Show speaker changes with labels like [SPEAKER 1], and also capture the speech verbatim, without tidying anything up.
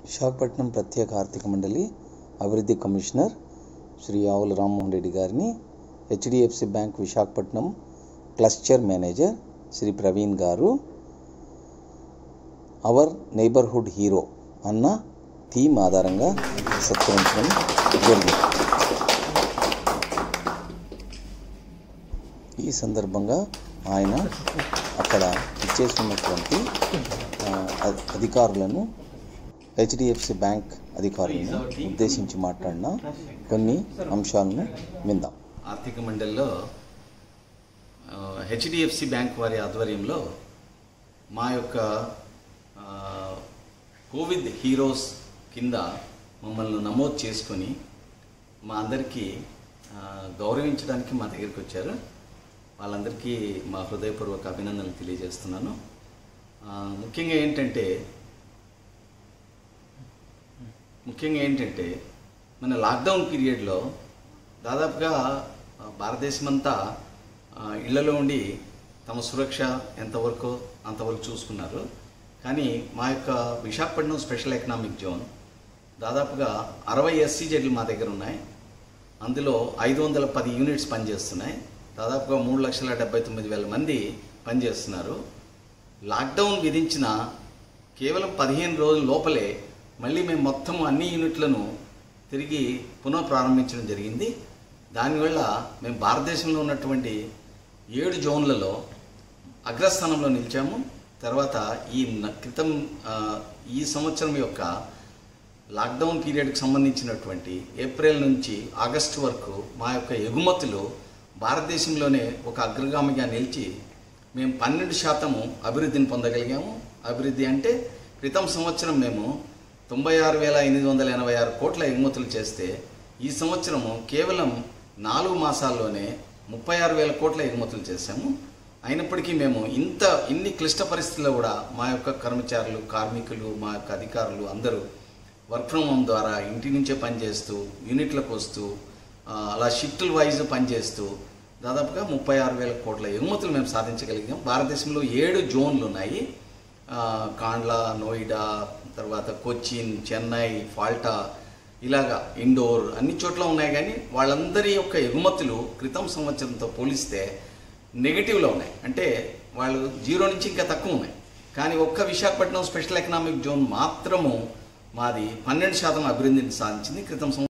[SPEAKER 1] విశాఖపట్నం ప్రత్యేక ఆర్థిక మండలి అభివృద్ధి కమిషనర్ శ్రీ ఆవుల రామ్మోహన్ రెడ్డి గారిని HDFC bank Visakhapatnam cluster manager Shri Praveen garu our neighbourhood hero అన్న థీమ్ ఆధారంగా సత్కరించడం జరిగింది. ఈ సందర్భంగా ఆయన అక్కడ ఇచ్చేసినటువంటి అధికారులను హెచ్డిఎఫ్సి బ్యాంక్ అధికారులను ఉద్దేశించి మాట్లాడిన కొన్ని అంశాలను విందాం.
[SPEAKER 2] ఆర్థిక మండలిలో హెచ్డిఎఫ్సి బ్యాంక్ వారి ఆధ్వర్యంలో మా యొక్క కోవిడ్ హీరోస్ కింద మమ్మల్ని నమోదు చేసుకొని మా అందరికీ గౌరవించడానికి మా దగ్గరికి వచ్చారు. వాళ్ళందరికీ మా హృదయపూర్వక అభినందనలు తెలియజేస్తున్నాను. ముఖ్యంగా ఏంటంటే ముఖ్యంగా ఏంటంటే మన లాక్డౌన్ పీరియడ్లో దాదాపుగా భారతదేశమంతా ఇళ్లలో ఉండి తమ సురక్ష ఎంతవరకు అంతవరకు చూసుకున్నారు. కానీ మా యొక్క విశాఖపట్నం స్పెషల్ ఎకనామిక్ జోన్ దాదాపుగా అరవై ఎస్సీజెడ్లు మా దగ్గర ఉన్నాయి. అందులో ఐదు వందల పది యూనిట్స్ పనిచేస్తున్నాయి. దాదాపుగా మూడు లక్షల డెబ్బై తొమ్మిది వేల మంది పనిచేస్తున్నారు. లాక్డౌన్ విధించిన కేవలం పదిహేను రోజుల లోపలే మళ్ళీ మేము మొత్తం అన్ని యూనిట్లను తిరిగి పునః ప్రారంభించడం జరిగింది. దానివల్ల మేము భారతదేశంలో ఉన్నటువంటి ఏడు జోన్లలో అగ్రస్థానంలో నిలిచాము. తర్వాత ఈ క్రితం ఈ సంవత్సరం యొక్క లాక్డౌన్ పీరియడ్కి సంబంధించినటువంటి ఏప్రిల్ నుంచి ఆగస్టు వరకు మా యొక్క ఎగుమతులు భారతదేశంలోనే ఒక అగ్రగామిగా నిలిచి మేము పన్నెండు శాతము అభివృద్ధిని పొందగలిగాము. అభివృద్ధి అంటే క్రితం సంవత్సరం మేము తొంభై ఆరు వేల ఎనిమిది వందల ఎనభై ఆరు కోట్ల ఎగుమతులు చేస్తే ఈ సంవత్సరము కేవలం నాలుగు మాసాల్లోనే ముప్పై ఆరు వేల కోట్ల ఎగుమతులు చేశాము. అయినప్పటికీ మేము ఇంత ఇన్ని క్లిష్ట పరిస్థితుల్లో కూడా మా యొక్క కర్మచారులు, కార్మికులు, మా యొక్క అధికారులు అందరూ వర్క్ ఫ్రమ్ హోమ్ ద్వారా ఇంటి నుంచే పనిచేస్తూ యూనిట్లకు వస్తూ అలా షిఫ్టుల వైజ్ పనిచేస్తూ దాదాపుగా ముప్పై ఆరు వేల కోట్ల ఎగుమతులు మేము సాధించగలిగాం. భారతదేశంలో ఏడు జోన్లు ఉన్నాయి. కాండ్లా, నోయిడా, తర్వాత కొచ్చిన్, చెన్నై, ఫాల్టా, ఇలాగా ఇండోర్ అన్ని చోట్ల ఉన్నాయి. కానీ వాళ్ళందరి యొక్క ఎగుమతులు క్రితం సంవత్సరంతో పోలిస్తే నెగిటివ్లో ఉన్నాయి. అంటే వాళ్ళు జీరో నుంచి ఇంకా తక్కువ ఉన్నాయి. కానీ ఒక్క విశాఖపట్నం స్పెషల్ ఎకనామిక్ జోన్ మాత్రము మాది పన్నెండు శాతం అభివృద్ధిని సాధించింది. క్రితం